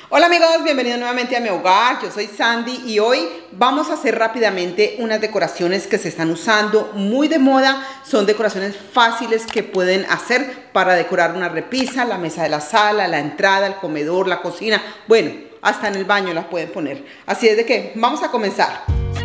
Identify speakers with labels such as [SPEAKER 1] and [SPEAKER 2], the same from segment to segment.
[SPEAKER 1] Hola amigos, bienvenidos nuevamente a mi hogar. Yo soy Sandy y hoy vamos a hacer rápidamente unas decoraciones que se están usando muy de moda. Son decoraciones fáciles que pueden hacer para decorar una repisa, la mesa de la sala, la entrada, el comedor, la cocina. Bueno, hasta en el baño las pueden poner. Así es de que vamos a comenzar.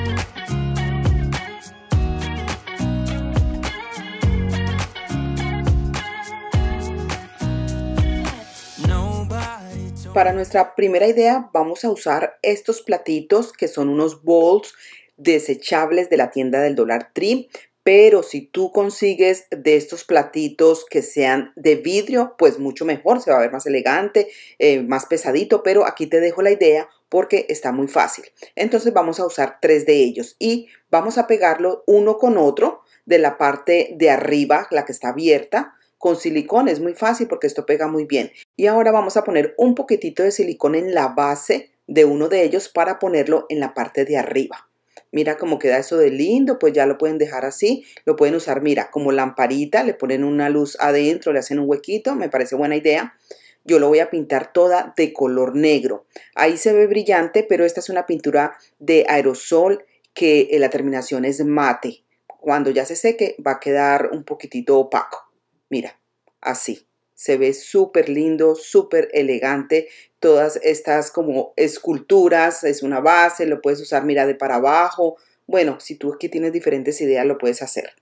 [SPEAKER 1] Para nuestra primera idea vamos a usar estos platitos que son unos bowls desechables de la tienda del Dollar Tree. Pero si tú consigues de estos platitos que sean de vidrio, pues mucho mejor, se va a ver más elegante, más pesadito. Pero aquí te dejo la idea porque está muy fácil. Entonces vamos a usar 3 de ellos y vamos a pegarlo uno con otro de la parte de arriba, la que está abierta, con silicón. Es muy fácil porque esto pega muy bien. Y ahora vamos a poner un poquitito de silicón en la base de uno de ellos para ponerlo en la parte de arriba. Mira cómo queda eso de lindo, pues ya lo pueden dejar así. Lo pueden usar, mira, como lamparita, le ponen una luz adentro, le hacen un huequito, me parece buena idea. Yo lo voy a pintar toda de color negro. Ahí se ve brillante, pero esta es una pintura de aerosol que la terminación es mate. Cuando ya se seque va a quedar un poquitito opaco. Mira, así. Se ve súper lindo, súper elegante. Todas estas como esculturas, es una base, lo puedes usar, mira, de para abajo. Bueno, si tú aquí tienes diferentes ideas, lo puedes hacer.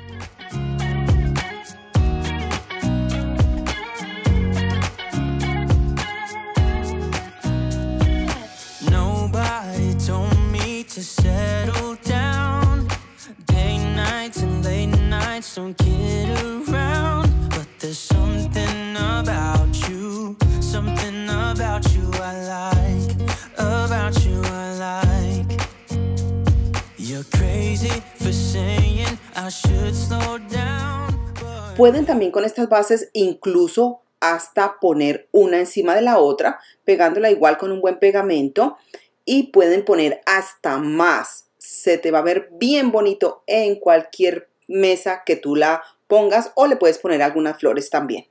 [SPEAKER 2] Nobody told me to settle down. Day nights and late nights don't get around. But there's something about you I like, about you I like. You're crazy for saying I should slow down.
[SPEAKER 1] Pueden también con estas bases incluso hasta poner una encima de la otra, pegándola igual con un buen pegamento, y pueden poner hasta más. Se te va a ver bien bonito en cualquier mesa que tú la pongas, o le puedes poner algunas flores también.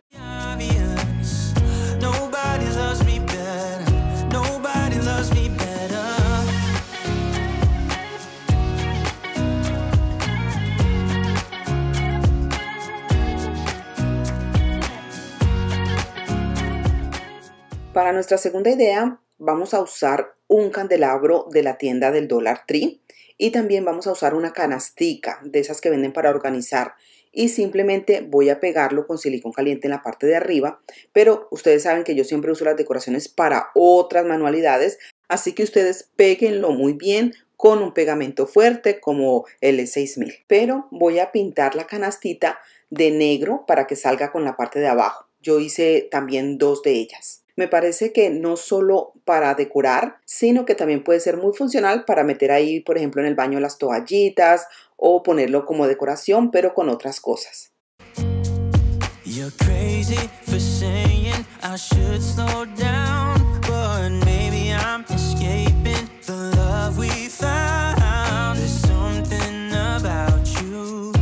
[SPEAKER 1] Para nuestra segunda idea vamos a usar un candelabro de la tienda del Dollar Tree y también vamos a usar una canastica de esas que venden para organizar, y simplemente voy a pegarlo con silicón caliente en la parte de arriba. Pero ustedes saben que yo siempre uso las decoraciones para otras manualidades, así que ustedes péguenlo muy bien con un pegamento fuerte como el E6000. Pero voy a pintar la canastita de negro para que salga con la parte de abajo. Yo hice también 2 de ellas. Me parece que no solo para decorar, sino que también puede ser muy funcional para meter ahí, por ejemplo, en el baño las toallitas, o ponerlo como decoración, pero con otras cosas.
[SPEAKER 2] You're crazy for saying I should slow down, but maybe I'm escaping the love we found. There's something about you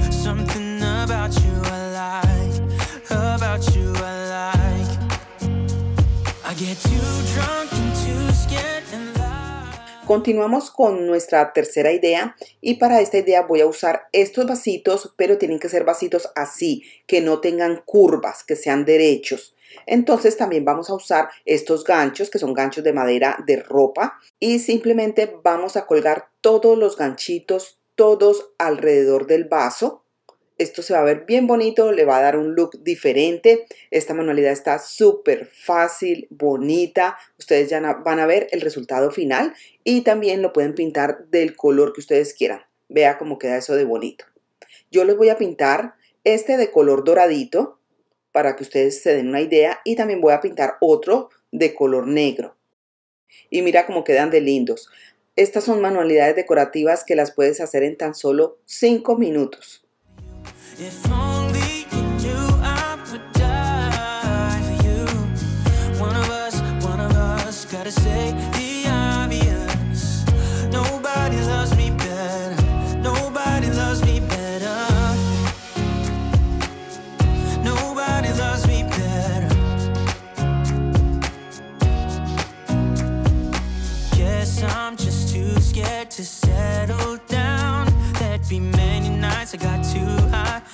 [SPEAKER 2] I like, about you I like. I get too drunk and too scared and lie.
[SPEAKER 1] Continuamos con nuestra tercera idea, y para esta idea voy a usar estos vasitos, pero tienen que ser vasitos así, que no tengan curvas, que sean derechos. Entonces también vamos a usar estos ganchos, que son ganchos de madera de ropa, y simplemente vamos a colgar todos los ganchitos, todos alrededor del vaso. Esto se va a ver bien bonito, le va a dar un look diferente. Esta manualidad está súper fácil, bonita. Ustedes ya van a ver el resultado final, y también lo pueden pintar del color que ustedes quieran. Vea cómo queda eso de bonito. Yo les voy a pintar este de color doradito para que ustedes se den una idea, y también voy a pintar otro de color negro. Y mira cómo quedan de lindos. Estas son manualidades decorativas que las puedes hacer en tan solo 5 minutos.
[SPEAKER 2] If only you knew I would die for you. One of us gotta say the obvious. Nobody loves me better. Nobody loves me better. Nobody loves me better.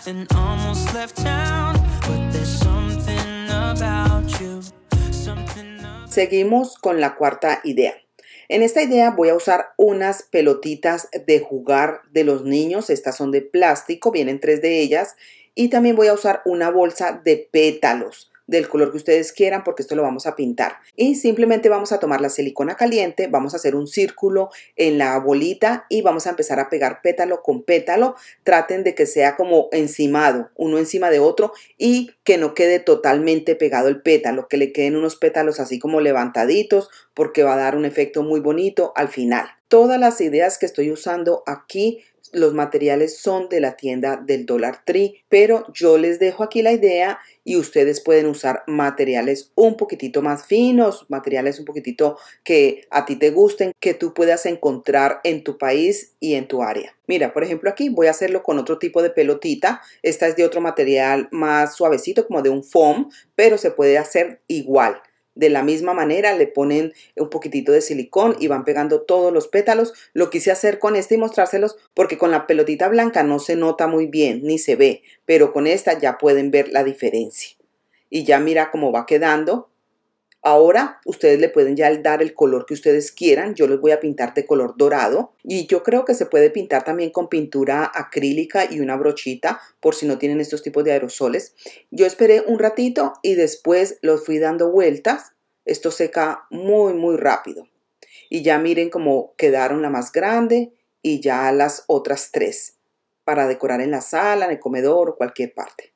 [SPEAKER 2] and almost left town, but there's something about you, something about...
[SPEAKER 1] Seguimos con la cuarta idea. En esta idea voy a usar unas pelotitas de jugar de los niños. Estas son de plástico, vienen 3 de ellas. Y también voy a usar una bolsa de pétalos del color que ustedes quieran, porque esto lo vamos a pintar. Y simplemente vamos a tomar la silicona caliente, vamos a hacer un círculo en la bolita y vamos a empezar a pegar pétalo con pétalo. Traten de que sea como encimado, uno encima de otro, y que no quede totalmente pegado el pétalo, que le queden unos pétalos así como levantaditos, porque va a dar un efecto muy bonito al final. Todas las ideas que estoy usando aquí, los materiales son de la tienda del Dollar Tree, pero yo les dejo aquí la idea y ustedes pueden usar materiales un poquitito más finos, materiales un poquitito que a ti te gusten, que tú puedas encontrar en tu país y en tu área. Mira, por ejemplo, aquí voy a hacerlo con otro tipo de pelotita. Esta es de otro material más suavecito, como de un foam, pero se puede hacer igual. De la misma manera le ponen un poquitito de silicón y van pegando todos los pétalos. Lo quise hacer con este y mostrárselos porque con la pelotita blanca no se nota muy bien ni se ve, pero con esta ya pueden ver la diferencia. Y ya mira cómo va quedando. Ahora ustedes le pueden ya dar el color que ustedes quieran. Yo les voy a pintar de color dorado y yo creo que se puede pintar también con pintura acrílica y una brochita por si no tienen estos tipos de aerosoles. Yo esperé un ratito y después los fui dando vueltas. Esto seca muy rápido. Y ya miren cómo quedaron la más grande y ya las otras 3 para decorar en la sala, en el comedor o cualquier parte.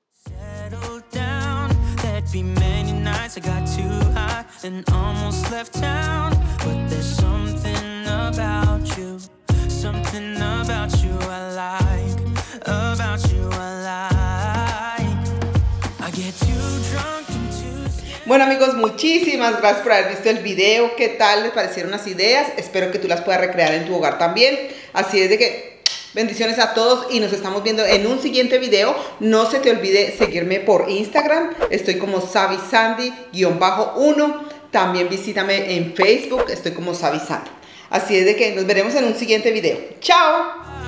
[SPEAKER 2] I got too high and almost left town, but there's something about you I like, about you I like. I get too drunk and too scared.
[SPEAKER 1] Bueno amigos, muchísimas gracias por haber visto el video. ¿Qué tal les parecieron las ideas? Espero que tú las puedas recrear en tu hogar también. Así es de que bendiciones a todos y nos estamos viendo en un siguiente video. No se te olvide seguirme por Instagram. Estoy como SaviSandy_1. También visítame en Facebook. Estoy como SaviSandy. Así es de que nos veremos en un siguiente video. ¡Chao!